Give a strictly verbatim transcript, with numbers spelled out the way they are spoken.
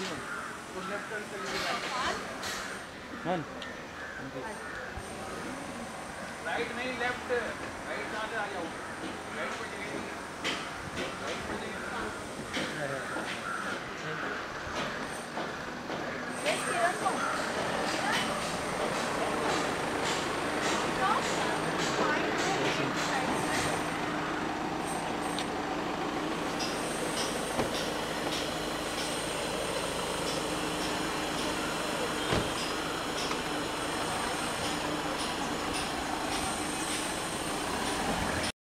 right नहीं left, right कहाँ से आ जाओ, राइट पर